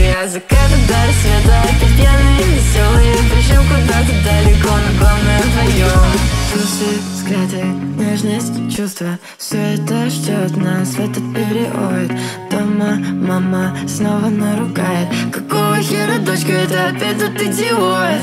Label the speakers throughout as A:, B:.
A: Я закаты до рассвета, опять пьяные, веселые, причем куда-то далеко, но главное вдвоем. Трусы скрыты, нежность, чувства, все это ждет нас в этот период. Дома мама снова наругает. Какого хера, дочка, это опять тот идиот?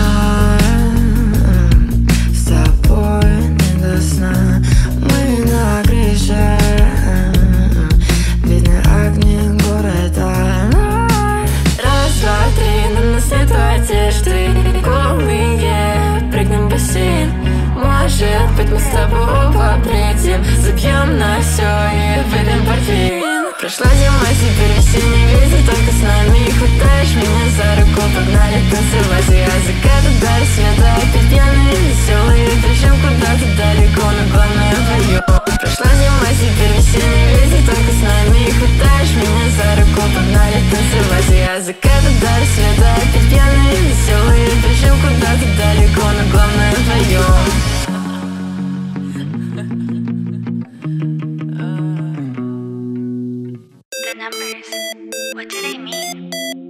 A: Нам с тобой не до сна, мы на крыше, видны огни города. Раз, два, три, на нас нет одежды, голые, прыгнем в бассейн. Может быть, мы с тобой оба бредим, забьем на все и выпьем портвейн. Прошла зима, теперь весенний ветер, только с нами хватаешь меня за руку, погнали танцевать. Я закаты до рассвета, опять пьяные, веселые, причем куда-то далеко, но главное вдвоем. Прошла зима, теперь весенний ветер, только с нами хватаешь меня за руку, погнали танцевать. Я закаты до рассвета, опять пьяные, веселые, причем куда-то далеко, но главное вдвоем.
B: Numbers, what do they mean?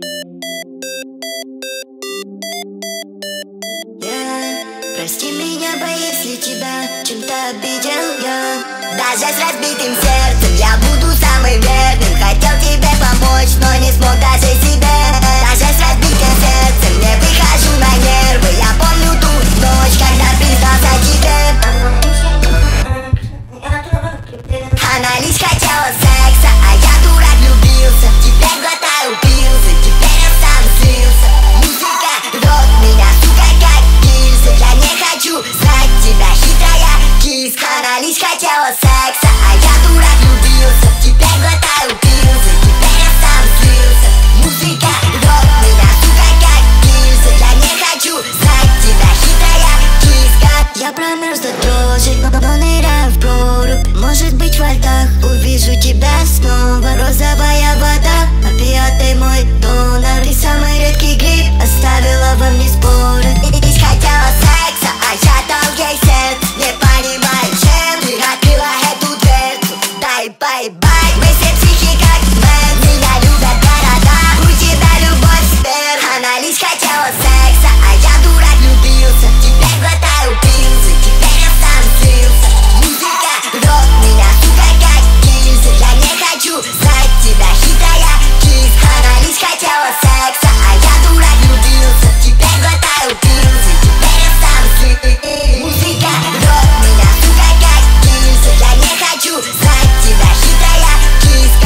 C: Прости меня, если тебя чем-то обидел я. Даже с разбитым сердцем я буду самым верным. Хотел тебе помочь, но не смог даже себе. Даже с разбитым сердцем не выхожу на нервы. Я помню ту ночь, когда признался тебе. Она лишь хотела секса, а я дурак влюбился. Теперь глотаю пилсы, теперь я сам слился. Музыка рвет меня, сука, как гильзы. Я не хочу знать тебя, хитрая киска. Она лишь хотела секса, а я дурак влюбился. Теперь глотаю пилсы, теперь я сам слился. Музыка рвет меня, сука, как гильзы. Я не хочу знать тебя, хитрая киска. Я промерз до дрожи, но ныряю в прорубь. Может быть, во льдах увижу тебя снова. Розовая вода, опиатый мой донор. Ты самый редкий гриб, оставила во мне споры. Лишь хотела секса, а я дал ей сердце. Не понимаю, чем ты открыла эту дверцу. Дай бай-бай, мы все психи как мэн. Меня любят города, у тебя любовь сфер. Она лишь хотела секса, а я дурак влюбился. Теперь глотаю пилсы, теперь я сам слился. Музыка рвет меня, сука, как гильзы. Я не хочу знать тебя, хитрая киска. Она лишь хотела секса, а я дурак влюбился. Теперь глотаю пилсы, теперь я сам слился. Музыка рвет меня, сука, как гильзы. Я не хочу знать тебя, хитрая киска.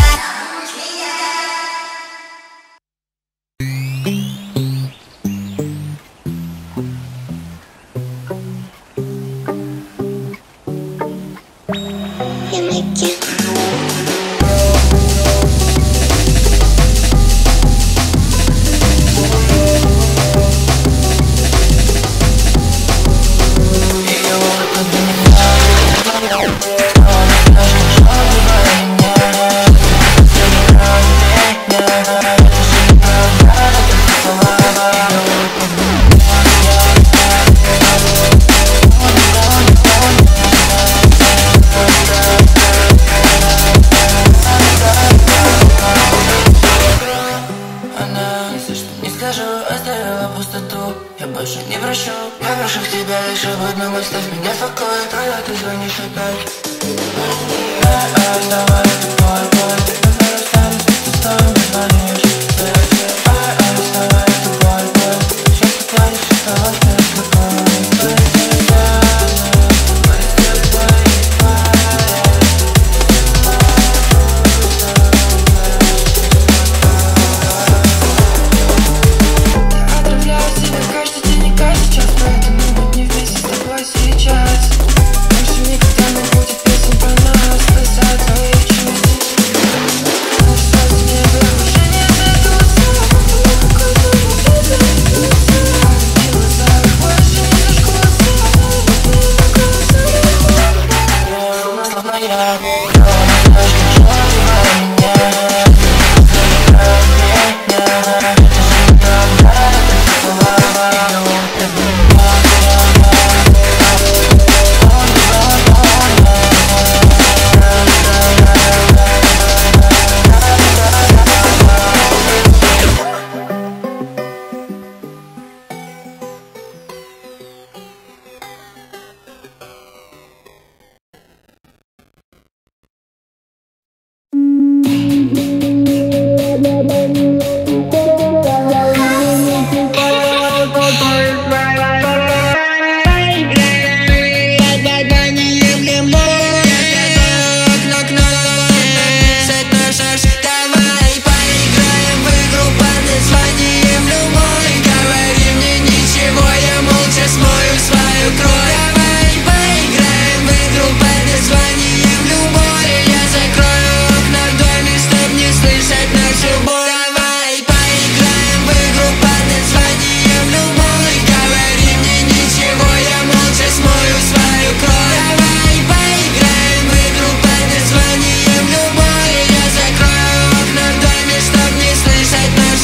A: Больше никогда не будет песен про нас. Спасать твои чувства.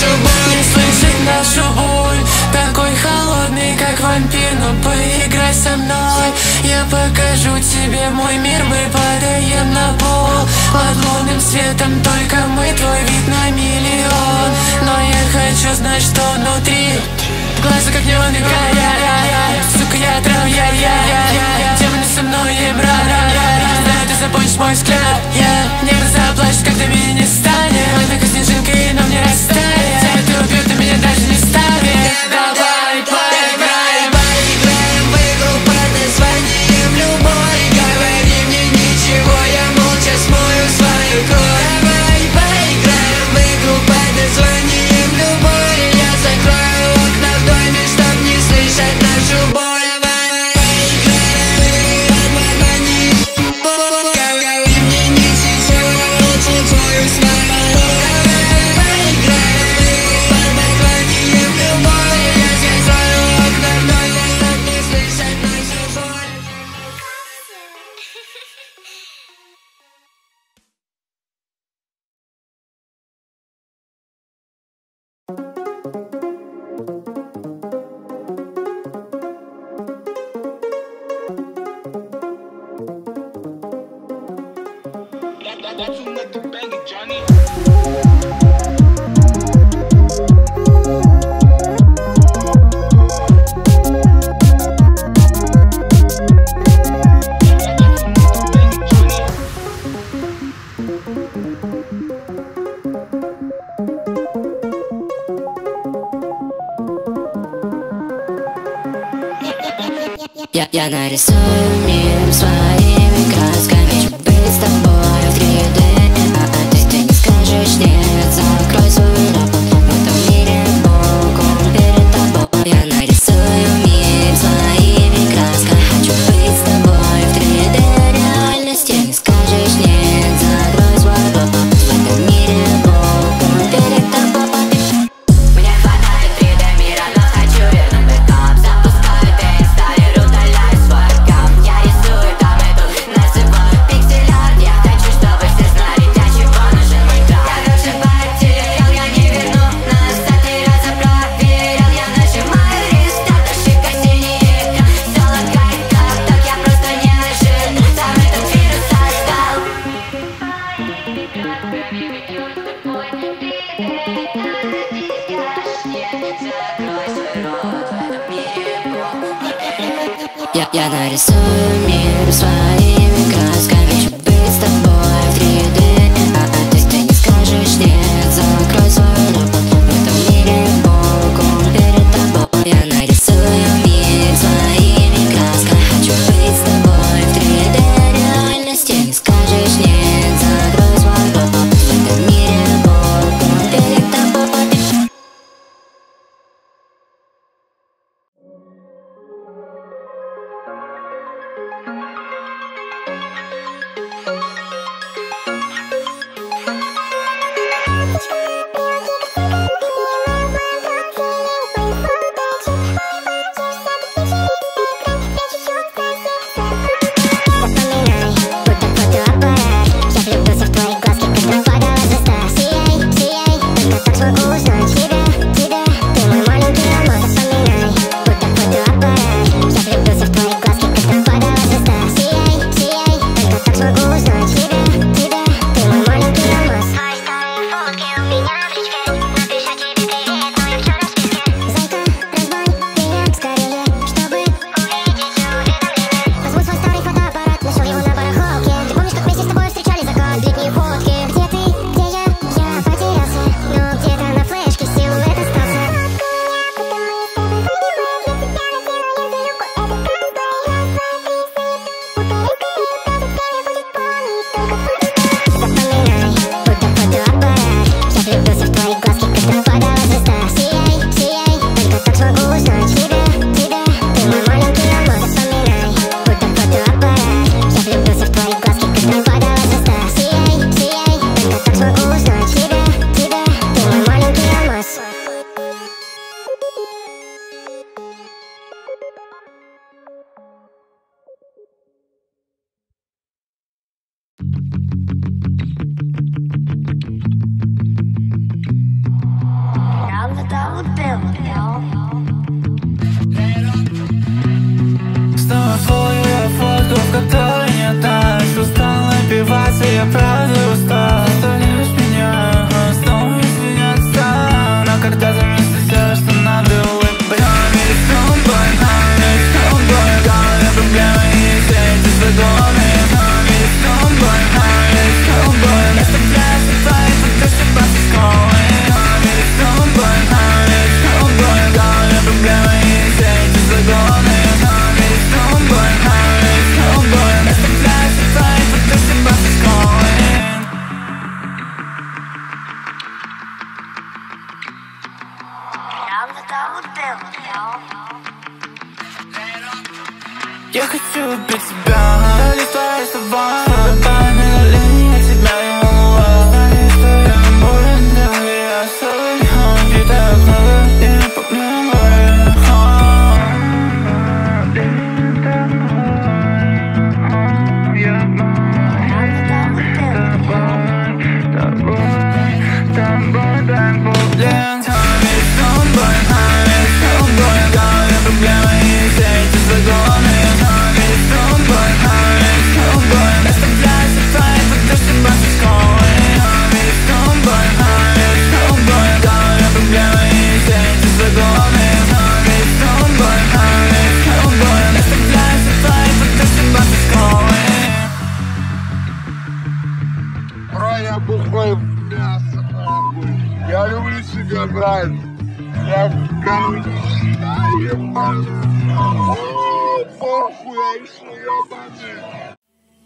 C: нашу боль,
A: слышать нашу боль. Такой холодный, как вампир, но поиграй со мной. Я покажу тебе мой мир, мы падаем на пол. Под лунным светом только мы, твой вид на миллион. Но я хочу знать, что внутри. Глаза как неоны горят, сука, я трав, я темно со мной и мрак. Знаю, ты забудешь мой взгляд, небо заплачет, когда меня не станет. Она как снежинка, и нам не растает. Ты убьют, ты меня даже не ставит. Давай поиграем,
C: поиграем в игру под названием любовь. Говори мне ничего, я молча смою свою кровь. Давай поиграем в игру под названием любовь. Я закрою окна в доме, чтоб не слышать нашу боль.
D: Я нарисую мир своими красками. Хочу быть с тобой в 3D. Ты не скажешь нет, закрой свой рот. В этом мире Бог, он перед тобой. Я нарисую мир своими красками. Хочу быть с тобой в 3D реальности. Не скажешь нет, закрой свой рот. В этом мире Бог, он перед тобой.
E: Мне хватает 3D мира, но хочу вернуть бэкап. Запускаю перестали, удаляю свой аккаунт. Я рисую там и тут, называю пиксель-арт. Я хочу, чтобы все знали, для чего нужен мой край. Я даже потерял, я не верну назад. 3 раза проверял, я нажимаю рестарт. Ошибка синий экран, все лагает как так. Я просто не ожидал, сам этот вирус создал.
D: Я нарисую мир своими красками. Хочу быть с тобой в 3D. Ты не скажешь нет, закрой свой рот. В этом мире Бог, он перед тобой. Я нарисую мир своими красками. Хочу быть с тобой в 3D реальности. Не скажешь нет, закрой свой рот. В этом мире Бог, он перед тобой.
A: Снова твою фотку, в которой нет нас. Устал напиваться, я правда устал. Оставляешь меня, снова извиняться. Но когда заместо все, что надо, улыбать. Или с тобой, или с тобой. Главная проблема и все эти загоны. Или с тобой, или с тобой. Оставляешь твои подписи по школе. Или с тобой, или с тобой. Главная проблема и все эти загоны. Я хочу убить тебя, лишь твои слова. Тайны линии, я тебя не волновал. Знаю, что я болен, да, я особенно где-то много, я проблема.
F: Я бухой мясо, нахуй. Я люблю себя, брат. Я короче, о, похуй, я еще ебаный.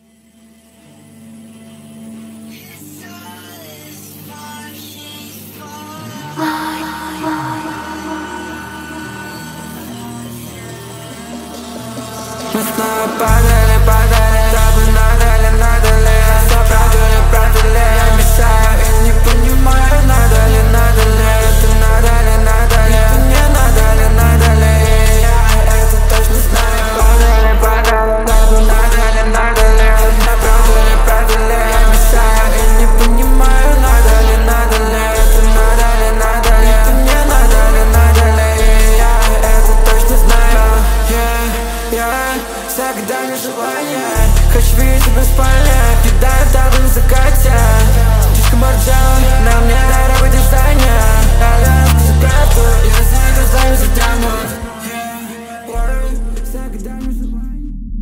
A: Мы снова падали, дабы надо ли все правда ли, я мешаю и не понимаю, надо ли, это надо ли, это не надо ли, я это точно знаю. Падали, дабы надо ли, все правда ли, я мешаю и не понимаю, надо ли, это надо ли, это не надо ли, я это точно знаю. Загадание желания, хочу видеть тебя в спальне, кидаю табу на закате. Слишком борджал, на мне дорога дизайна. Я скажу правду, я знаю, глазами затянут. Загадание желания.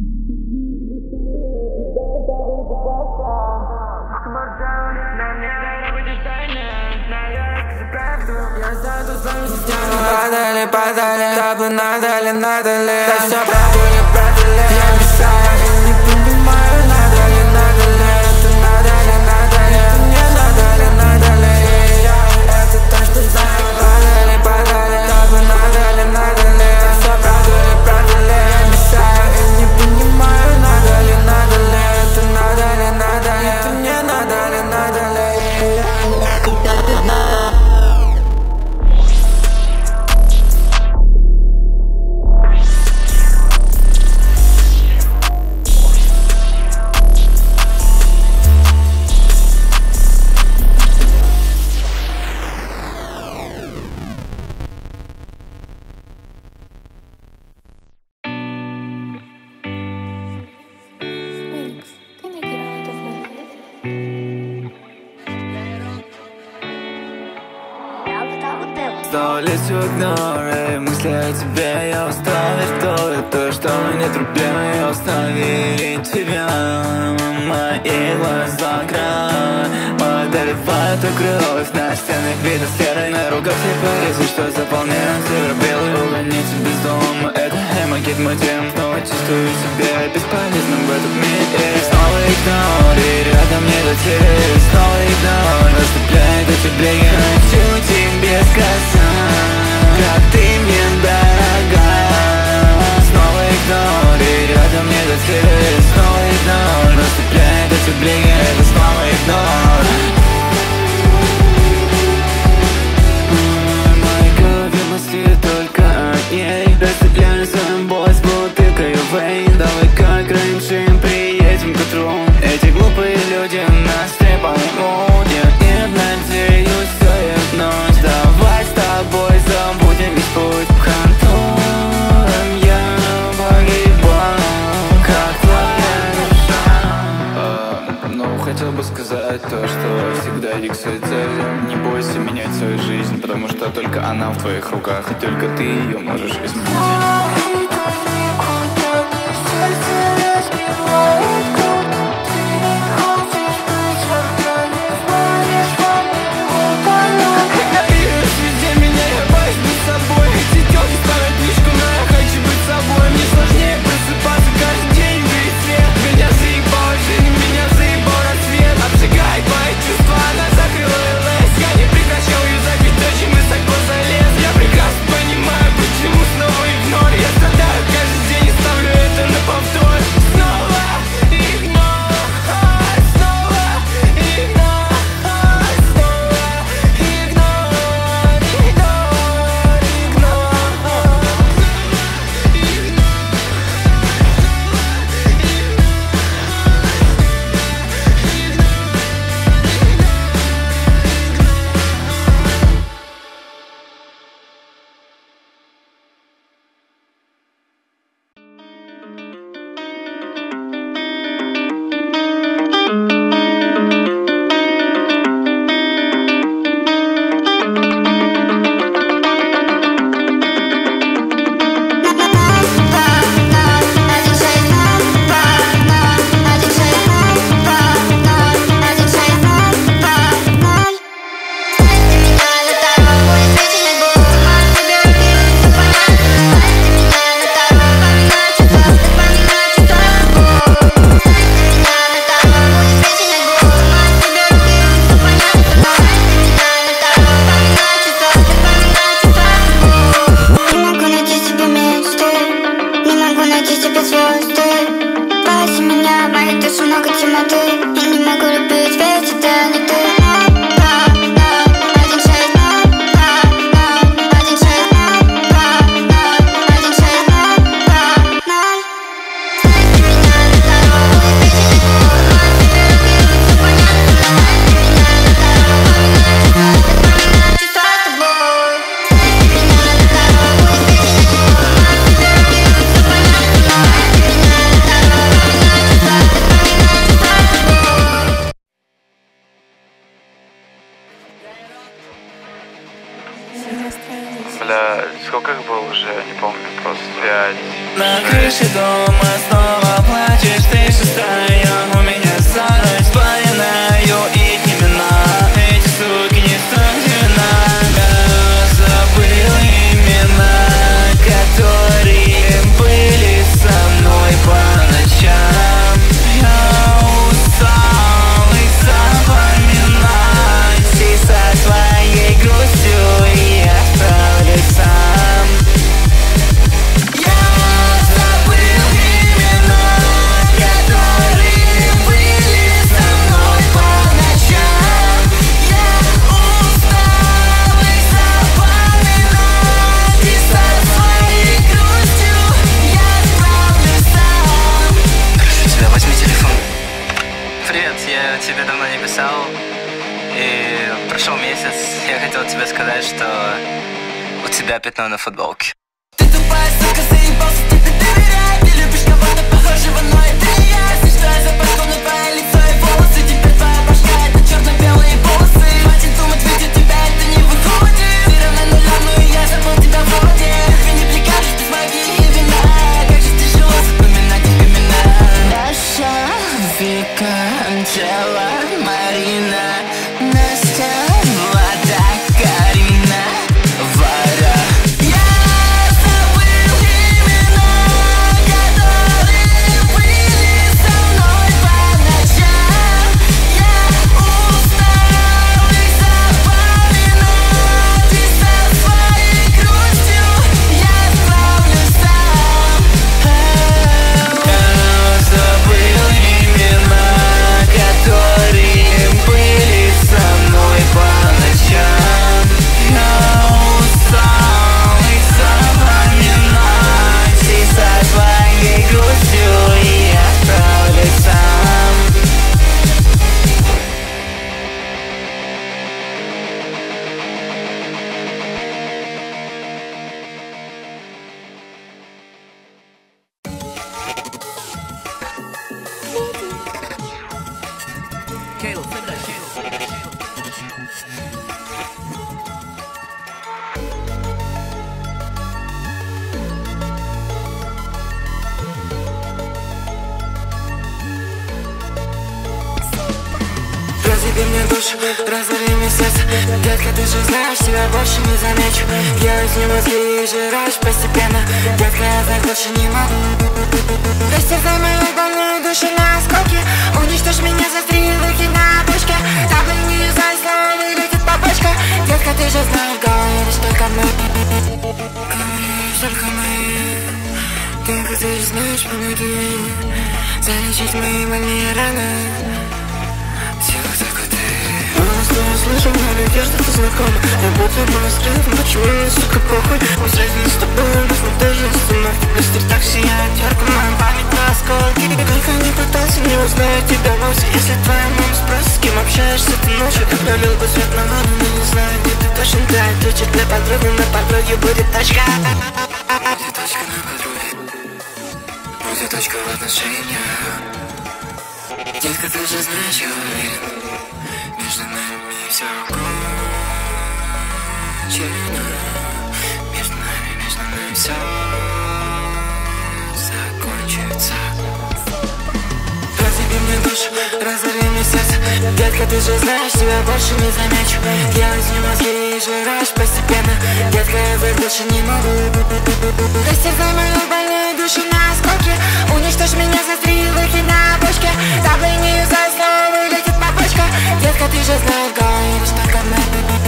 A: Слишком борджал, на мне дорога дизайна. Я скажу правду, я знаю, глазами затянут. Падали, табу надо ли, да все правда ли, я мешаю и не понимаю, надо ли, это надо ли, это не надо ли, я это точно знаю. Падали, табу надо ли, да все правда ли, я мешаю и не понимаю, надо ли, это надо ли, это не надо ли, Лечу игноры, мысли о тебе, я устал верить в то, что нет проблемы остановить тебя. Мои глаза край одолевают кровь, на стенах видно серой, на руках все порезы, что заполняют серо-белый. Угоните без дома, это макет мой тем, снова чувствую себя бесполезным в этом мире. Снова игнори, рядом не дотянешь, снова игнори, наступляет эти блики, хочу тебе сказать, как ты мне дорога. Снова игнори, рядом не дотянешь, снова игнори, наступляет эти блики, это снова игнори. Мои голове мысли только о ней, разделяю свою боль, тыкаю вейн. Давай как раньше приедем к утру, эти глупые люди нас не поймут. Я не надеюсь, что я вновь давай с тобой
G: менять свою жизнь, потому что только она в твоих руках, и только ты ее можешь изменить.
H: Бля, сколько их было уже, не помню, просто 5.
I: На крыше дома снова плачешь, ты шестая, у меня старость, вспоминаю их имена. Эти суки не суждена, забыл имена, которые были со мной по ночам. Я устал их запоминать, и со своей грустью я справлюсь сам. Я забыл имена, которые были со мной по ночам. Я устал их запоминать, и со своей грустью я справлюсь сам. Прошу тебя, возьми телефон. Привет, я тебе давно не писал, и прошел месяц. Я хотел тебе сказать, что у тебя пятно на футболке. Ты тупая сука, заебался тебе доверять. Ты любишь кого-то похожего, но это не я. Если что, я запахну на твое лицо и волосы. Теперь твоя башка — это черно-белые волосы. Хватит думать, ведь у тебя это не выходит. Ты равна нулям, ну и я забыл тебя вроде. Ты не прикажешь без магии и вина. Как же тяжело запоминать их имена. Даша, Вика, Анжела, Марина, Настя, Влада, Карина, Вара. Я забыл имена, которые были со мной по ночам. Я устал
A: душу, разорви мне сердце. Детка, ты же знаешь, тебя больше не замечу. Я возьму мозги и жируешь постепенно. Детка, я так больше не могу. Растерзай мою больную душу на осколки. Уничтожь меня за 3 руки на опушке. Дабы не юзай, снова вылетит побочка. Детка, ты же знаешь, говоришь только мы. Говоришь только мы. Детка, ты же знаешь, помоги залечить мои больные раны. Всего только ты. Просто слышу на людей, что ты знакома. Я будто бы настрелен, почему мне, сука, похуй. Мы встретились с тобой, без монтажа остановки. Быстро так сияет ярко, моя память на осколки. Только не пытался, не узнаю тебя вовсе. Если твоя мама спросит, с кем общаешься ты ночью. Я пролил бы свет на воду, но не знаю, где ты точно. Дай ключик для подруги, на подруге будет точка. Будет точка на подруге. Будет точка в отношениях. Детка, ты же знаешь, я уверен, между нами все кончено. Между нами все закончится. Разорви мне душу, разорви мне сердце. Детка, ты же знаешь, тебя больше не замечу. Я возьму мозги и жируешь постепенно. Детка, я так больше не могу. Растерзай мою больную душу на осколки. Уничтожь меня за 3 руки на опушке. Дабы не юзай, снова вылетит побочка. Детка, ты же знаешь, говоришь только мы.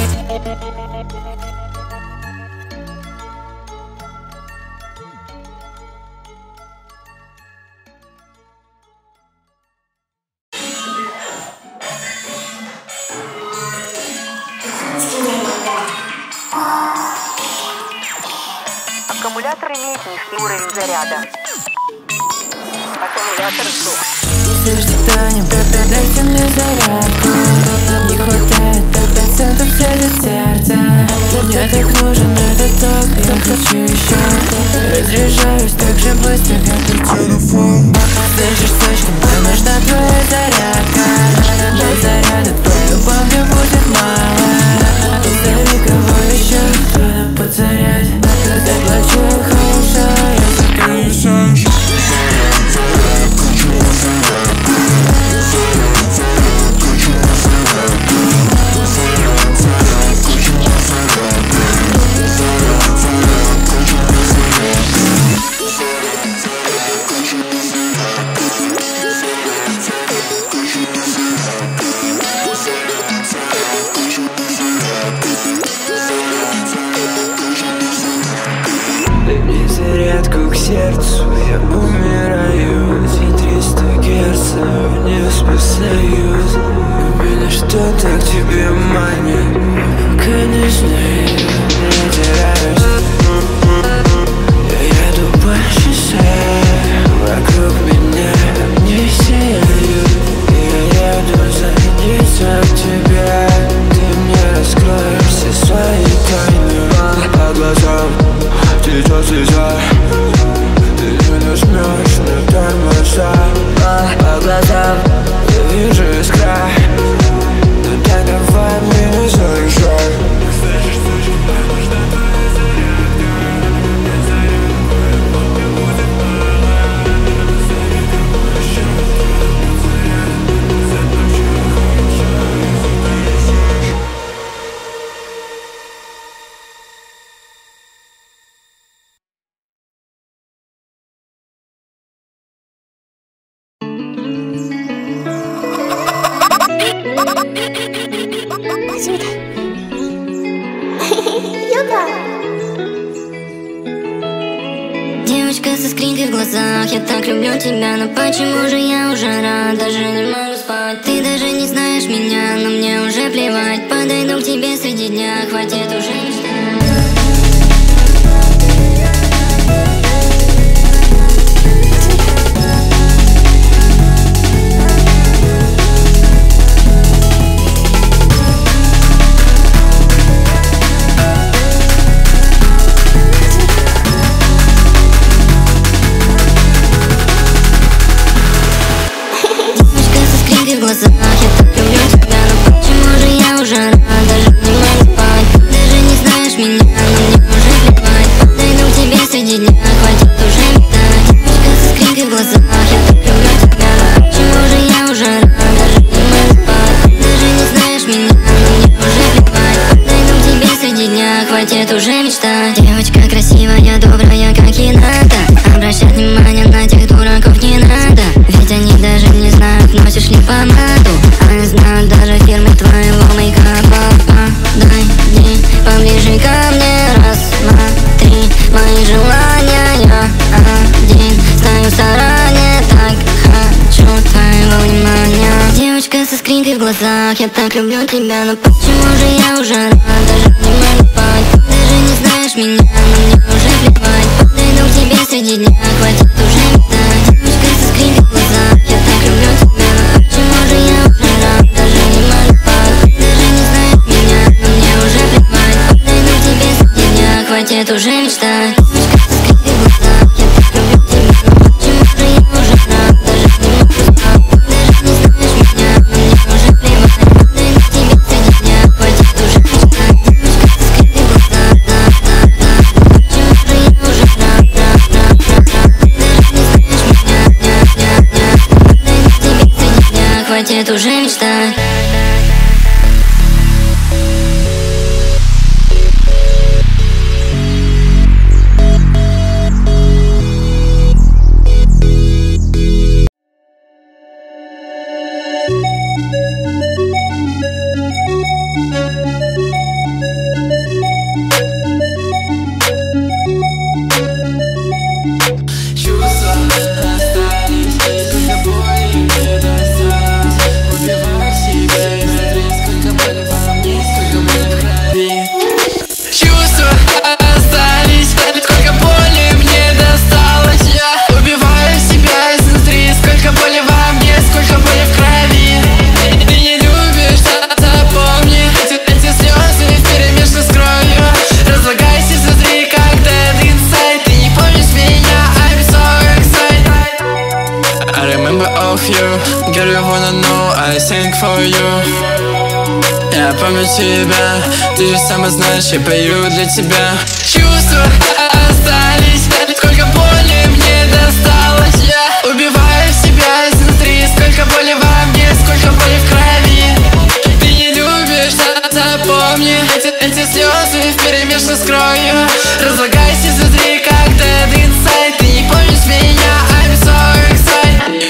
J: Аккумулятор имеет низкий уровень заряда. Аккумулятор сдох.
A: Если что-то не дайте мне зарядку. Не хватает до 5% сядет сердце. Мне так нужен этот ток, я хочу еще. Разряжаюсь так же быстро, как и телефон. Слышишь, точно, мне нужна твоя зарядка. Без заряда твоей любовью будет мало. Зови кого еще, кто-то подзарядь. Заплачу хорошо, если ты решаешь. Зарядку к сердцу, я умираю. Эти 300 герц не спасаюсь. У меня что-то к тебе манит. Конечно, я не теряюсь. Я еду по шоссе, вокруг меня не сияют. Я еду зарядиться к тебе. Ты мне раскроешь все свои тайны. По глазам течет слеза. Ты не нажмешь на тормоза. По глазам я вижу искра. Но так давай меня заезжай.
D: Девочка со скринкой в глазах, я так люблю тебя, но почему же я уже рад, даже не могу спать. Ты даже не знаешь меня, но мне уже плевать. Подойду к тебе среди дня, хватит уже мечтать. В глазах, я так люблю тебя, но почему же я уже рад, даже не могу спать. Даже не знаю хватит уже мечтать. Девочка красивая, добрая, как и надо. Обращать внимание на тех дураков не надо. Ведь они даже не знают, носишь ли помаду. А я знаю даже фирмы твоего мейкапа. Подойди поближе ко мне, рассмотри мои желания. Я один знаю заранее, так хочу твоего внимания. Девочка со скринкой в глазах, я так люблю тебя. Но почему же я уже рад, даже не могу понять. Ты же не знаешь меня, но мне уже плевать. Подойду к тебе среди дня, хватит уже мечтать. Девочка со скринкой в глазах, я так люблю тебя. Но почему же я уже рад, даже не могу понять. Ты же не знаешь меня, но мне уже плевать. Подойду к тебе среди дня, хватит уже мечтать. Девочка со скринкой в глазах, я так люблю тебя. Но почему же я уже рад, даже не могу понять. Ты же не знаешь меня, но мне уже плевать. Подойду к тебе среди дня, хватит уже мечтать. Девочка со скринкой в глазах, почему же я уже рад, ты же не знаешь меня, подойду к тебе среди дня, хватит уже мечтать.
K: Girl, you wanna know, I sing for you. Я помню тебя, ты же сама знаешь, я пою для тебя. Чувства остались, сколько боли мне досталось. Я убиваю себя изнутри, сколько боли во мне, сколько боли в крови. Ты не любишь, запомни, эти слезы вперемешку с кровью. Разлагайся изнутри, как dead inside. Ты не помнишь меня, I'm so excited.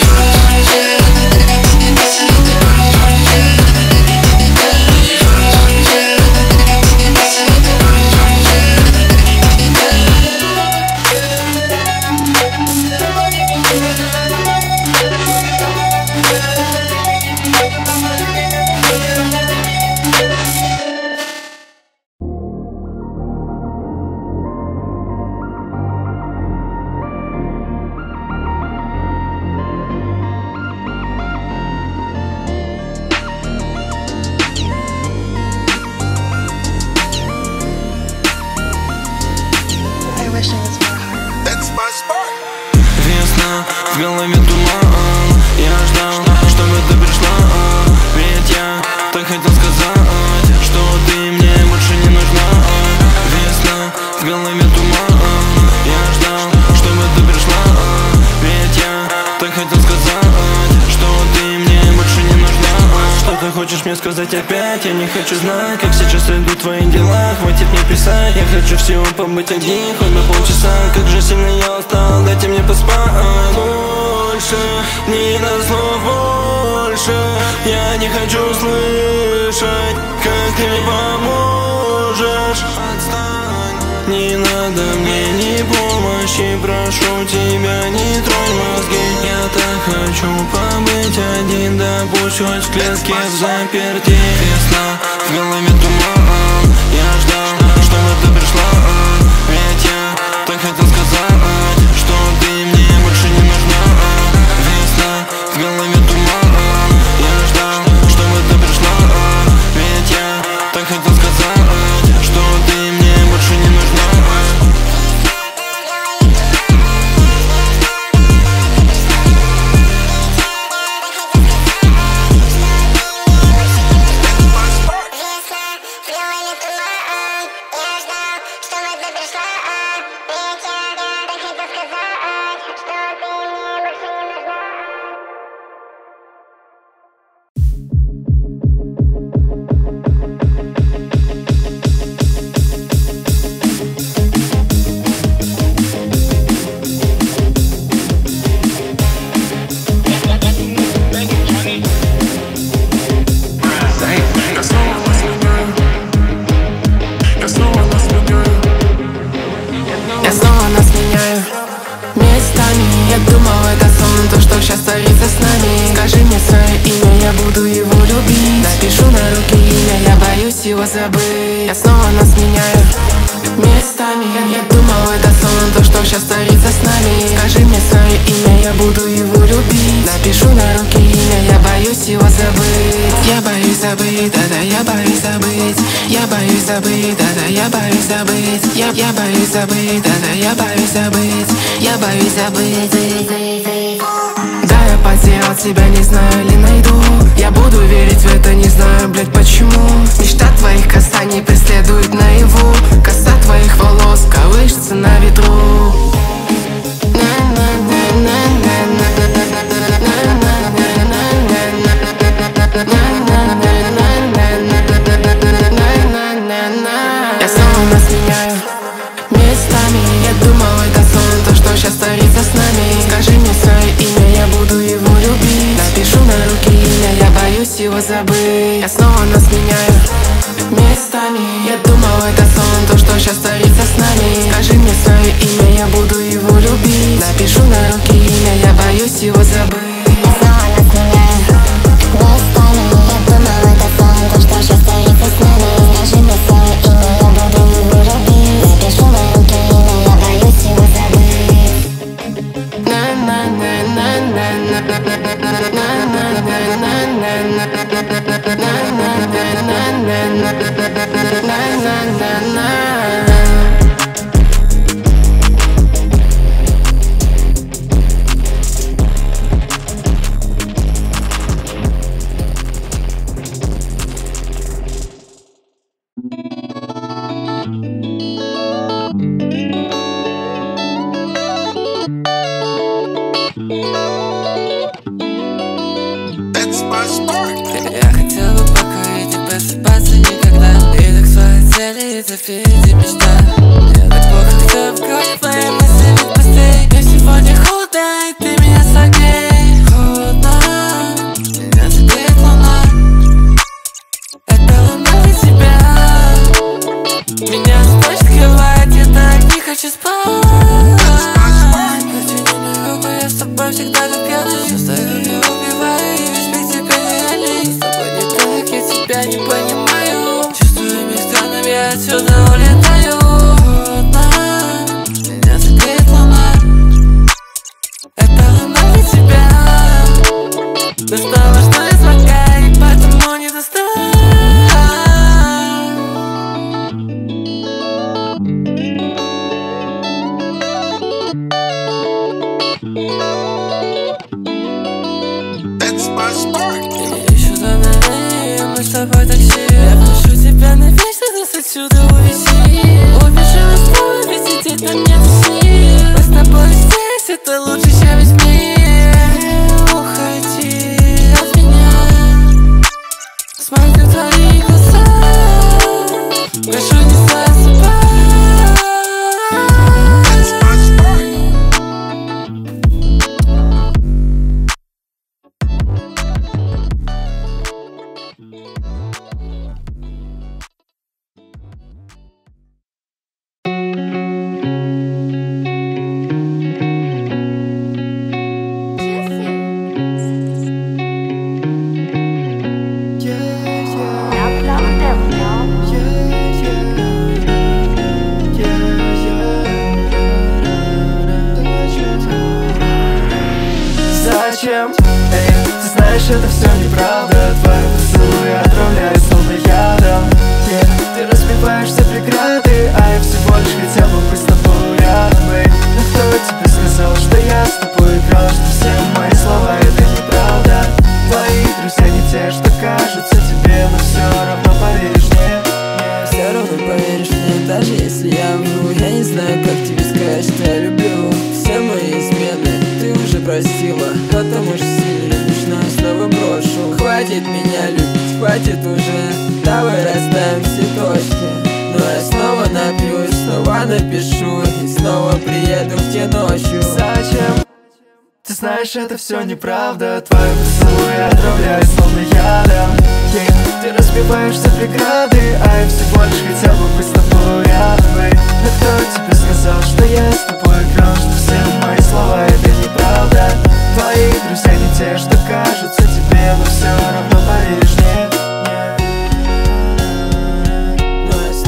K: Весна, в голове туман. Я ждал, чтобы ты пришла. Ведь я так хотел сказать, что ты мне больше не нужна. Весна, в голове туман. Я ждал, чтобы ты пришла. Ведь я так хотел сказать, что ты мне больше не нужна. Что ты хочешь мне сказать опять? Я не хочу знать, как сейчас идут твои дела. Хватит мне писать, я хочу всего побыть один, хоть на полчаса. Как же сильно я устал, дайте мне поспать. Больше, не на слов больше. Я не хочу слышать, как ты мне поможешь. Не надо мне ни помощи, прошу тебя, не тронь мозги. Я так хочу побыть один, да пусть хоть в клетке в заперти. Весна, в голове туман. Я ждал, чтобы ты пришла. Ведь я так хотел сказать, что ты мне больше не нужна. Весна, в голове туман. Я ждал, чтобы ты пришла. Ведь я так хотел сказать, что ты мне больше не нужна.
A: Я снова нас меняю местами. Я думал, это сон, то, что сейчас творится с нами. Скажи мне свое имя, я буду его любить. Напишу на руке имя, я боюсь его забыть. Я боюсь забыть, да-да, я боюсь забыть. Я боюсь забыть, да-да, я боюсь забыть. Я боюсь забыть, да-да, я боюсь забыть. Я боюсь забыть. Да, я потерял тебя, не знаю, ли найду. Я буду верить в это, не знаю, блядь, почему. Мечта твоих касаний преследует наяву. Коса твоих волос колышется на ветру. Я снова нас меняю местами. Я думал, это сон, то, что сейчас творится с нами. Скажи мне свое имя, я буду его любить. Напишу на руке имя, я боюсь его забыть. Я снова нас меняю местами. Я думал, это сон, то, что сейчас творится с нами. Скажи мне свое имя, я буду его любить. Напишу на руке имя, я боюсь его забыть.
D: Я снова нас меняю местами. Я думал, это сон, то, что сейчас творится с нами. Скажи мне свое имя, я буду его любить. Напишу на руке имя, я боюсь его забыть.
K: Я хотел бы покорить и просыпаться никогда. И так свои цели и зафирить и мечта. Мне так плохо, кто в кровь твои мысли ведь быстрее. Я сегодня холодна, и ты меня согрей. Холодно, меня согреет луна. Это луна для тебя. Меня ночь скрывает, я так не хочу спать. Протяни мне руку, я с тобой всегда как пьяный. Все здоровье убиваю, и весь мир тебя реальный. С тобой не так, я тебя не понимаю. Чувствую мир странным, я отсюда улетаю. Холодно, меня согреет луна. Это луна для тебя. Достала, что я звонка, и поэтому не достала. Ищу за нами, мы с тобой такси. Я прошу тебя навечно нас отсюда увези. Убежим из дома, ведь сидеть нам нет сил. Мы с тобой здесь, это лучше, чем весь мир. Уходи от меня. Смотрю в твои глаза, прошу не засыпай.
L: Зачем? Эй, ты знаешь, это все неправда. Твои поцелуи отравляют словно ядом. Ты разбиваешь все преграды, а я всего лишь хотел бы быть с тобой рядом. Эй, но кто тебе сказал, что я с тобой играл? Что все мои слова это неправда. Твои друзья не те, что кажутся тебе, но все равно поверишь мне.
K: Все равно поверишь мне, даже если я вру. Я не знаю, как тебе сказать, что я люблю. Все мои измены ты уже простила, потому что сильно любишь, но я снова брошу. Хватит меня любить, хватит уже. Давай расставим все точки. Но я снова напьюсь, снова напишу и снова приеду к тебе ночью.
L: Зачем? Ты знаешь, это все неправда. Твои поцелуи отравляют словно ядом. Ты разбиваешь все преграды, а я всего лишь хотел бы быть с тобой рядом. Но кто тебе сказал, что я с тобой играл? Что все мои слова это неправда. Твои друзья не те, что кажутся тебе, но все равно поверишь мне.
K: Но я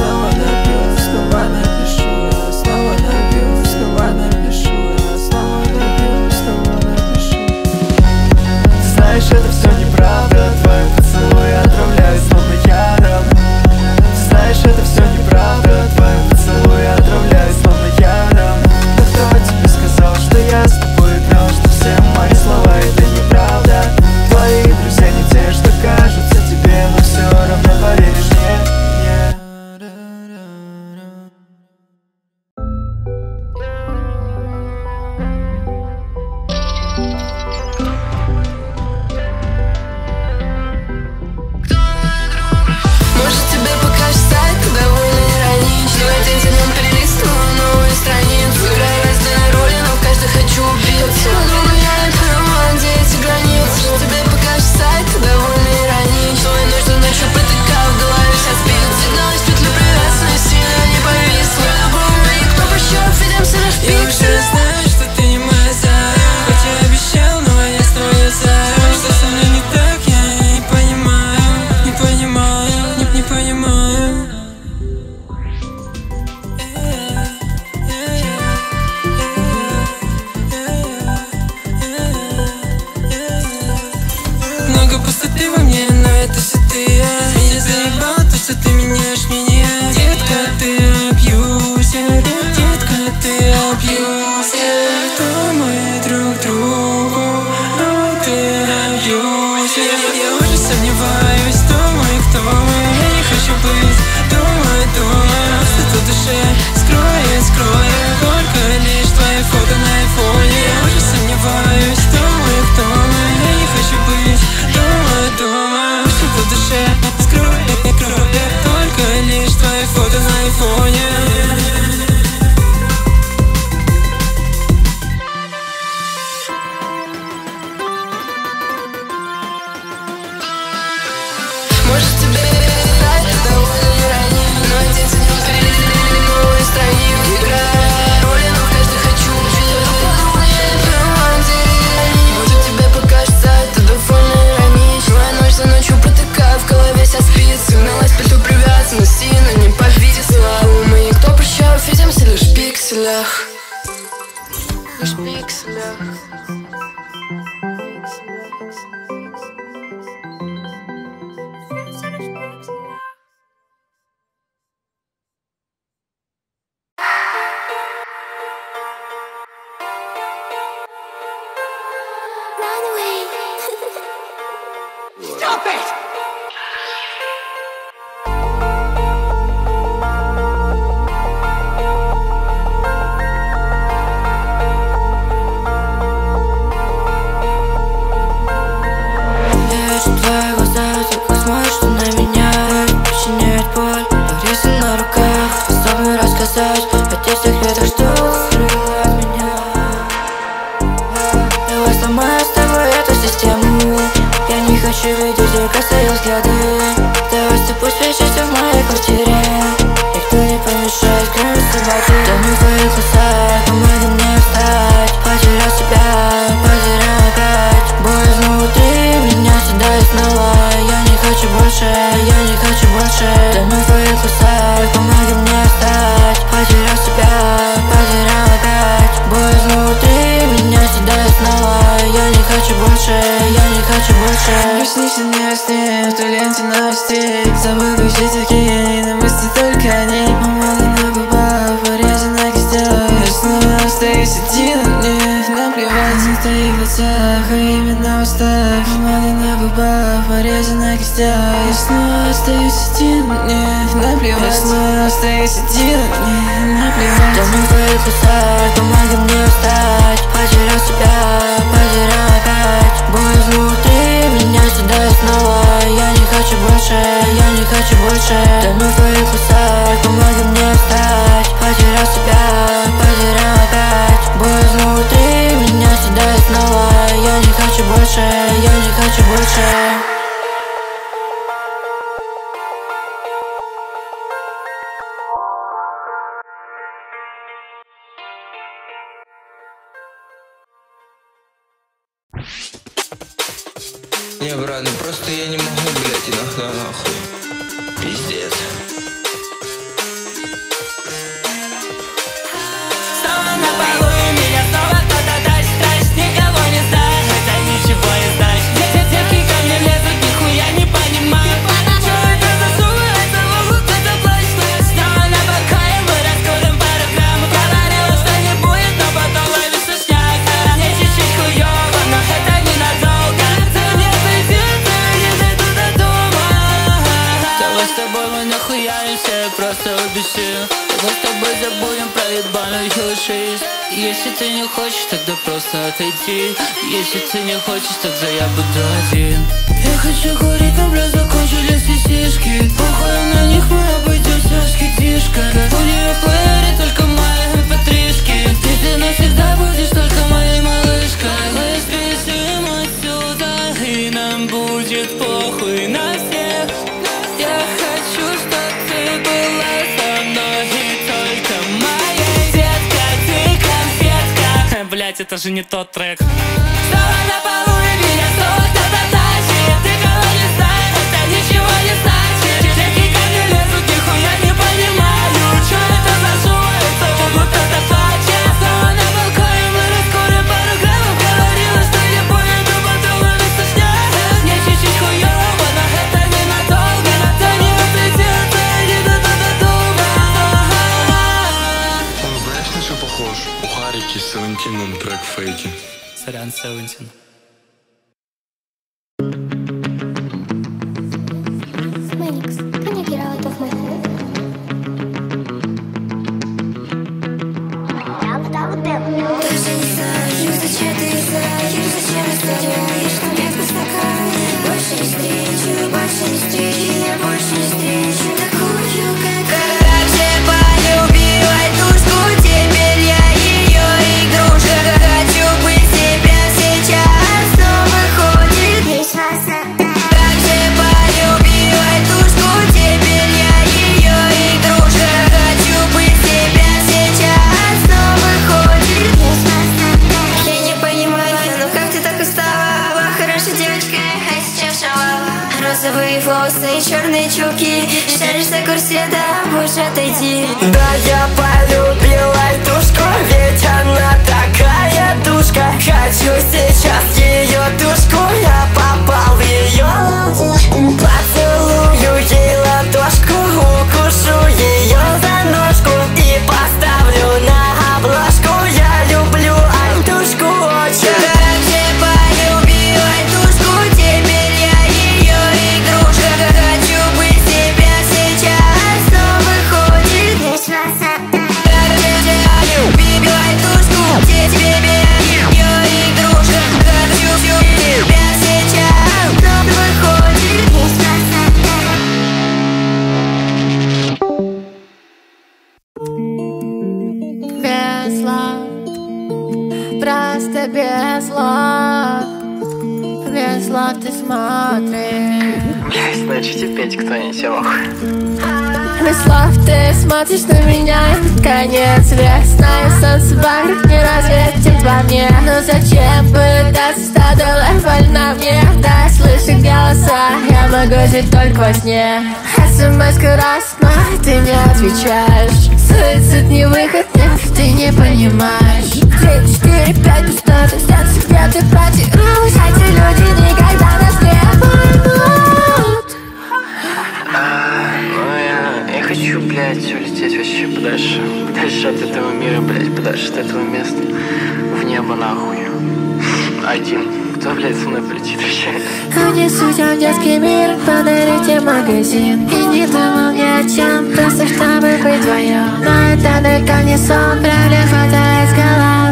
A: пикселях. Лишь в пикселях.
C: Stop it!
A: Рассказать о тех летах, что скрыла от меня. Давай сломаем с тобой эту систему. Я не хочу видеть их косые взгляды. Давай с тобой спрячешься в моей квартире. Никто не помешает, кроме собаки. Тоню в твоих глазах, помоги мне встать. Потерял себя, потерял опять. Боль изнутри меня сюда и снова. Я не хочу больше, я не хочу больше. Тоню в твоих глазах, помоги мне встать. Потерял себя, потерял опять. Боль изнутри меня сюда и снова. Я не хочу больше, я не хочу больше.
L: Приснись мне во сне, в той ленте новостей. Забыл включить такие, на мысли только они. Помады на губах, порезы на кистях. Я снова остаюсь один, мне наплевать. В твоих глазах, а именно устав. Помады на губах, порезы на кистях. Я снова остаюсь один, мне наплевать. Я снова остаюсь один, мне наплевать.
A: Тоню в твоих глазах, помоги мне встать. Потерял себя, потерял опять. Боль изнутри меня сюда и снова. Я не хочу больше, я не хочу больше. Тоню в твоих глазах, помоги мне встать. Потерял себя, потерял опять. Боль изнутри меня сюда и снова. Я не хочу больше, я не хочу больше.
K: Не, брат, ну просто я не могу, блядь, иногда нахуй. Пиздец.
E: Снова на полу и меня снова кто-то тащит. Тащит, никого не знает, хотя ничего не знаешь. Девки ко мне лезут, нихуя не понимаю. Что это за шум, это могут кто-то плачет. Снова на покое мы раскурим пару граммов. Говорила, что не будет, но потом ловится шняк. Мне чуть-чуть хуёво, но это ненадолго. Ты мне зайди, ты не дойду до дома. Давай с тобой мы нахуяемся, просто убежим. Давай с тобой забудем про ебаную жизнь. Если ты не хочешь, тогда просто отойди. Если ты не хочешь, тогда я буду один. Я хочу курить, но, бля, закончились сисишки. Похуй на них, мы обойдемся с китишкой. У нее в плеере только мои mp3-шки. И ты навсегда будешь только моей малышкой. Воскресим отсюда, и нам будет похуй на всех. Я хочу, чтоб ты была со мной и только моей. Детка, ты конфетка. Блять, это же не тот трек. Снова на полу и меня снова кто-то тащит. Ты кого не знаешь, это ничего не значит. Девки ко мне лезут, нихуя не понимаю. Что это за шум, это могут кто-то плачет. Снова на балконе мы раскурим пару граммов. Говорила, что не будет, но потом ловится шняк. Мне чуть-чуть хуёво, но это ненадолго. На то не отойти, отойди до дома.
K: Он, знаешь, на что похож? У Харики с Севентином трек «Фейки».
E: Сорян, Севентин.
C: Manix, can you get out of my head? Даже не знаю, зачем ты знаешь, зачем оставляешь на метку стакан. Больше не встречу, я больше не встречу такую, как же полюбила душку, теперь я ее игрушка. Хочу быть себя сейчас, но выходит весь красота. Как же полюбила душку, теперь я ее игрушка. Хочу быть себя сейчас, но выходит весь красота. Я не понимаю, ну как ты так устала? Хорошая девочка, а сейчас шалава. Розовые волосы и черные чулки. Шаришь на курсе, да, больше отойди.
L: Да, я полюбила душу.
A: это без слов. Без слов ты смотришь.
I: Блять, начните петь кто-нибудь, я могу.
A: Без слов ты смотришь на меня, и конец весна, и солнце вокруг не разветит во мне. Но зачем пытаться, стадо больно мне? Да, слышу голоса, я могу жить только во сне. СМС-ка раз, но ты не отвечаешь. Суицид не выход, нет, ты не понимаешь. 3, 4, 5 пустотных сердце, где ты потерялась. Эти люди никогда нас не поймут.
I: Я хочу, блядь, улететь вообще подальше. Подальше от этого мира, блядь, подальше от этого места. В небо нахуй. Один. Кто, блядь, со мной полетит вообще?
A: Унесу тебя в детский мир, подарите магазин. И не думал ни о чем, просто чтобы быть вдвоем. Но это далеко не сон, правда хватает с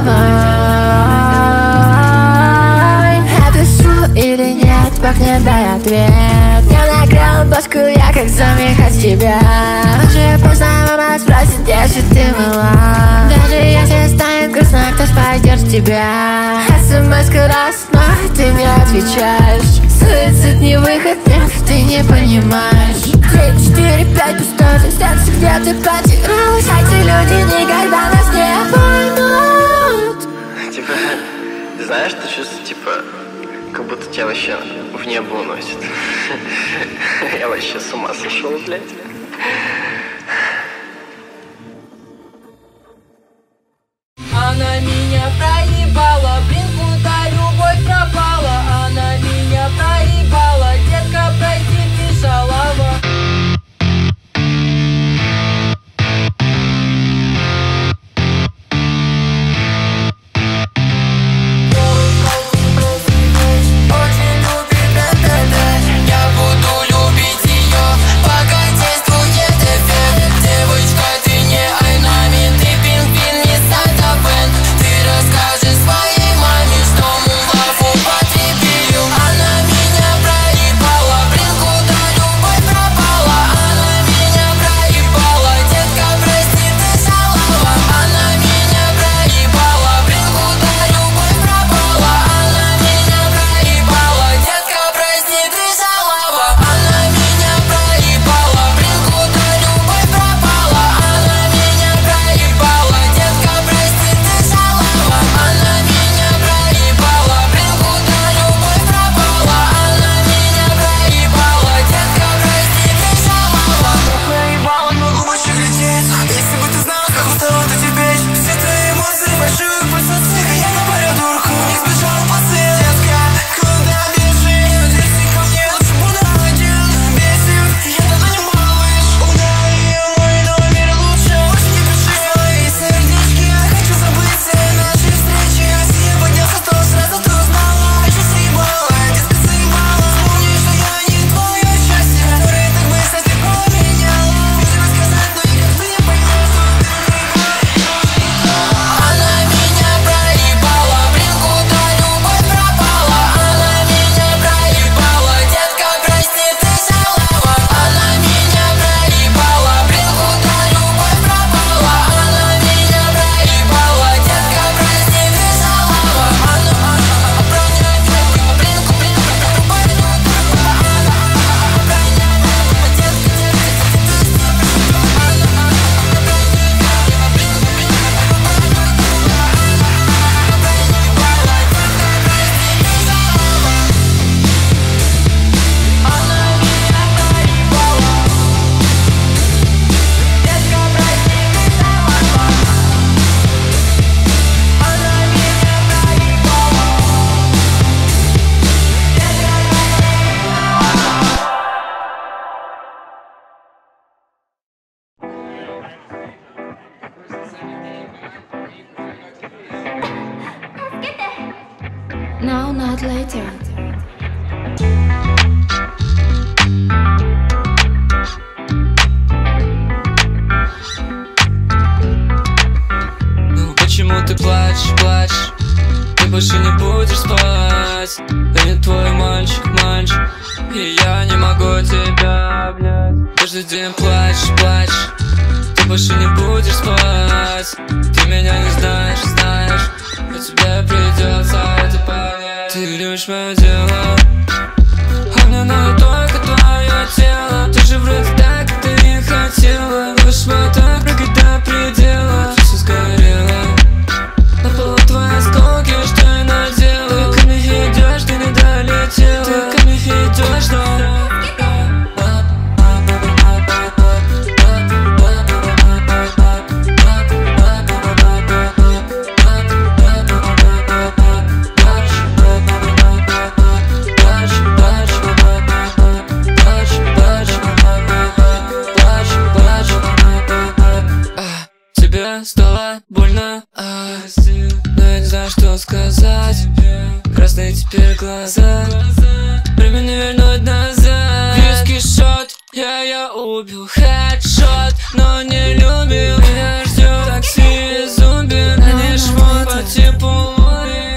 A: головой. Я пишу или нет, Бог не дай ответ. Я накрыл башку, я как зомби от тебя. Уже поздно, мама спросит, где же ты была. Даже если станет грустно, кто ж поддержит тебя. СМС-ка раз, но ты не отвечаешь. Суицид не выход, нет, ты не понимаешь. 3, 4, 5 пустотных сердце, где ты потерялась. Эти люди никогда нас не поймут.
I: Типа, знаешь, ты чувствуешь, типа, как будто тебя вообще в небо уносит. Я вообще с ума сошел, блядь.
A: Она меня проебала, блин, куда любовь пропала. Она меня проебала, детка, прости, ты шалава.
M: Я буду любить ее, пока действует эффект. Девочка, ты не айнами, ты пингвин, не Санта-Фен. Ты расскажешь своей маме, что мулаву потребил. Она меня проебала, блин, куда любовь пропала. Она меня проебала, детка, прости, ты шалава. Она меня проебала, блин, куда любовь пропала. Она меня проебала, детка, прости, ты шалава. Она меня проебала, блин, куда любовь пропала. Она меня проебала, детка, прости, ты шалава. Она меня проебала, блин, куда любовь пропала. Она меня проебала, детка, прости, ты шалава. Проебала, могу больше лететь. Если бы ты знала, как устала ты теперь. Все твои эмоции большие пацаны. Я на придурку не сбежал по свет. Детка, куда бежишь? Здесь ко мне лучше буду один. Бесит, я давно не малыш. Удай мой номер лучше. Больше не пиши свои сердечки. Я хочу забыть все наши встречи. Если я поднялся, то сразу ты узнала. Еще съебала, детка, заебала. Вспомни, что я не твое счастье, которое так быстро ты поменяла. Мне тебе сказать, но никак ты не поймешь, что ты Она меня проебала, блин, куда любовь пропала. Она меня проебала, детка, прости, ты шалава. Она меня проебала, блин, куда любовь пропала. Она меня проебала, детка, прости, ты шалава.
A: Now, not later.
K: Почему ты плачешь, плачешь? Ты больше не будешь спать. Я не твой мальчик, мальчик, и я не могу тебя обнять. Каждый день плачешь, плачешь. Ты больше не будешь спать. Ты меня не знаешь, знаешь. либо тебе придется это понять. Ты любишь мое дело, а мне надо только твое тело. Ты же вроде так, как ты не хотела. Лишь мотор, когда предела. Все сгорело, на полу твои осколки, что я наделал. Ты ко мне идешь, ты не долетела. Ты ко мне идешь, но... Стало больно, но я не знаю, что сказать. Красные теперь глаза, время не вернуть назад. Виски шот, я убил хедшот, но не любил. Меня ждет такси и зомби, они шмот по типу луны.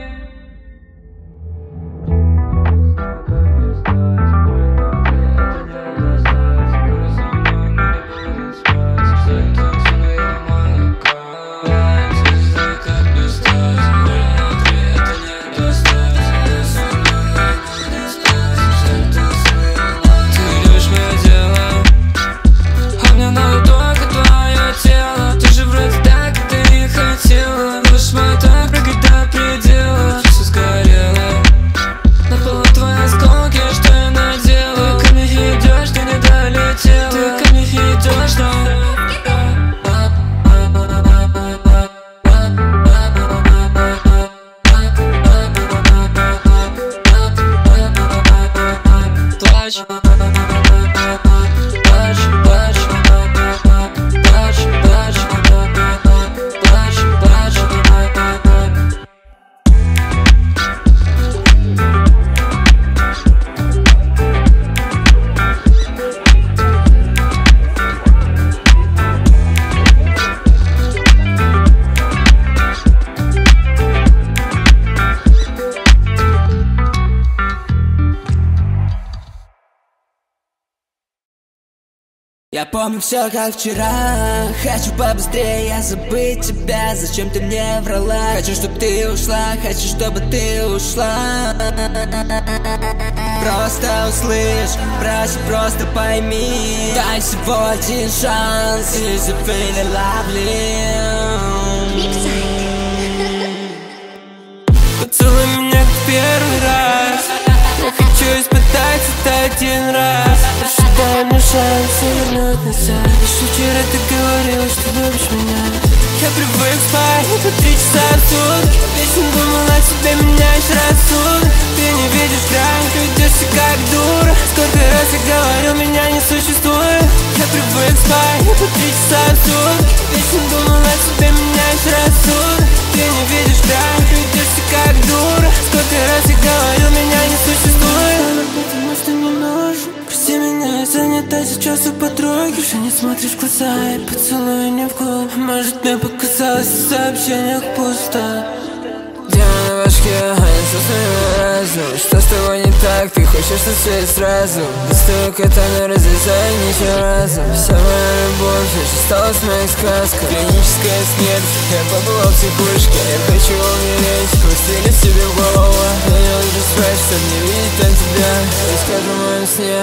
N: Я помню все как вчера. Хочу побыстрее забыть тебя. Зачем ты мне врала? Хочу, чтобы ты ушла. Хочу, чтобы ты ушла. Просто услышь, прошу, просто пойми. Дай всего один шанс. Is it feeling lovely?
K: Поцелуй меня как первый раз. Я хочу испытать это один раз. Прошу, дай мне шанс вернуть назад. Еще вчера ты говорила, что любишь меня. Я привык спать по 3 часа в сутки. Вечно думал о тебе, меняешь рассудок. Ты не видишь грань, ведешься как дура. Сколько раз я говорил, меня не существует. Я привык спать по 3 часа в сутки. Вечно думал о тебе, меняешь рассудок. Ты не видишь грань, ведешься как дура. Сколько раз я говорил, меня не существует. Потому что не нужен. Прости меня, я занята сейчас у подруги. Уже не смотришь в глаза и поцелуй не в губы. Может, мне показалось в сообщениях пусто. Дело на башке, а не собственный разум. Что с тобой не так, ты хочешь, что все сразу. Достаю катану, разрезаю ничего разум. Вся моя любовь уже стала с моей сказкой. Клиническая смерть, я побывал в психушке. Я хочу умереть, выстрелить себе в голову. Но я уже спрашиваю, не видеть там тебя. Расскажу в моем сне.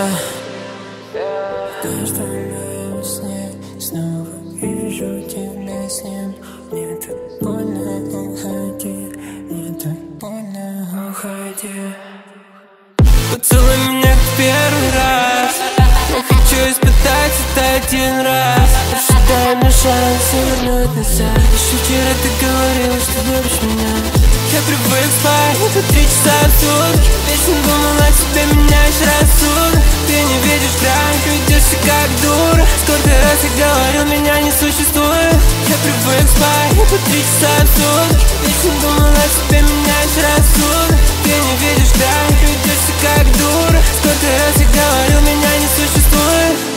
K: Каждый в моем сне снова вижу тебя с ним. Мне так больно, уходи. Мне так больно, уходи. Поцелуй меня как первый раз. Я хочу испытать это один раз. Прошу, дай мне шанс вернуть назад. Еще вчера ты говорила, что любишь меня. Я привык спать по 3 часа в сутки. Вечно думал о тебе, меняешь рассудок. Ты не видишь грань, ведешься как дура. Сколько раз я говорил, меня не существует. Я привык спать по 3 часа в сутки. Вечно думал о тебе, меняешь рассудок. Ты не видишь грань, ведешься как дура. Сколько раз я говорил, меня не существует.